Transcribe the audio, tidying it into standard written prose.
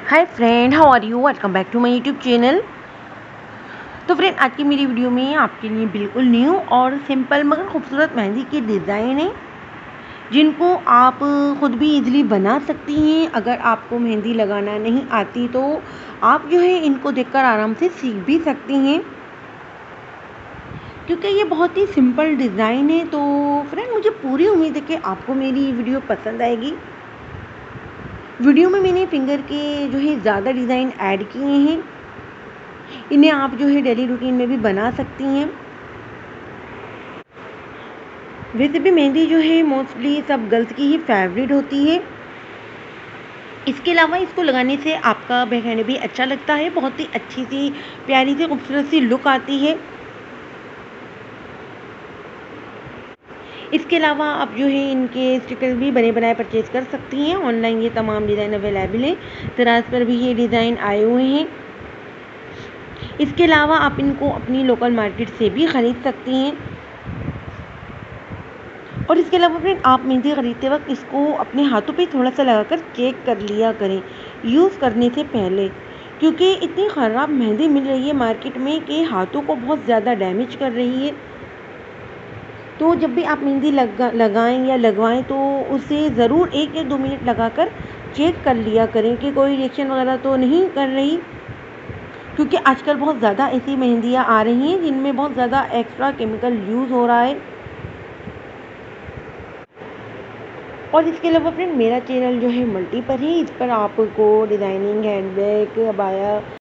Hi friend, how are you? Welcome back to my YouTube channel. तो friend, आज की मेरी वीडियो में आपके लिए बिल्कुल न्यू और सिंपल मगर खूबसूरत मेहंदी की डिज़ाइन है, जिनको आप ख़ुद भी इजीली बना सकती हैं। अगर आपको मेहंदी लगाना नहीं आती तो आप जो है इनको देखकर आराम से सीख भी सकती हैं, क्योंकि ये बहुत ही सिंपल डिज़ाइन है। तो फ्रेंड, मुझे पूरी उम्मीद है कि आपको मेरी वीडियो पसंद आएगी। वीडियो में मैंने फिंगर के जो है ज़्यादा डिज़ाइन ऐड किए हैं। इन्हें आप जो है डेली रूटीन में भी बना सकती हैं। वैसे भी मेहंदी जो है मोस्टली सब गर्ल्स की ही फेवरेट होती है। इसके अलावा इसको लगाने से आपका बैकहैंड भी अच्छा लगता है, बहुत ही अच्छी सी प्यारी सी खूबसूरत सी लुक आती है। इसके अलावा आप जो है इनके स्टिकर भी बने बनाए परचेज़ कर सकती हैं। ऑनलाइन ये तमाम डिज़ाइन अवेलेबल हैं। दराज पर भी ये डिज़ाइन आए हुए हैं। इसके अलावा आप इनको अपनी लोकल मार्केट से भी ख़रीद सकती हैं। और इसके अलावा फ्रेंड, आप मेहंदी ख़रीदते वक्त इसको अपने हाथों पे थोड़ा-सा लगाकर चेक कर लिया करें यूज़ करने से पहले, क्योंकि इतनी ख़राब मेहंदी मिल रही है मार्केट में कि हाथों को बहुत ज़्यादा डैमेज कर रही है। तो जब भी आप मेहंदी लगाएँ या लगवाएँ तो उसे ज़रूर 1 या 2 मिनट लगाकर चेक कर लिया करें कि कोई रिएक्शन वगैरह तो नहीं कर रही, क्योंकि आजकल बहुत ज़्यादा ऐसी मेहंदियाँ आ रही हैं जिनमें बहुत ज़्यादा एक्स्ट्रा केमिकल यूज़ हो रहा है। और इसके अलावा फ्रेंड, मेरा चैनल जो है मल्टी पर है। इस पर आपको डिज़ाइनिंग, हैंडबैग, अबाया